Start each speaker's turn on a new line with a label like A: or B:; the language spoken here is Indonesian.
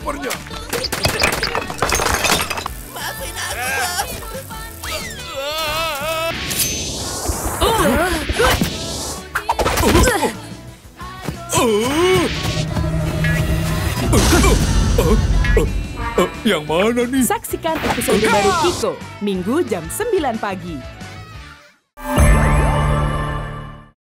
A: kopernya.
B: Maafin aku,
A: Yang mana nih?
C: Saksikan episode baru Kiko, Minggu jam 9 pagi.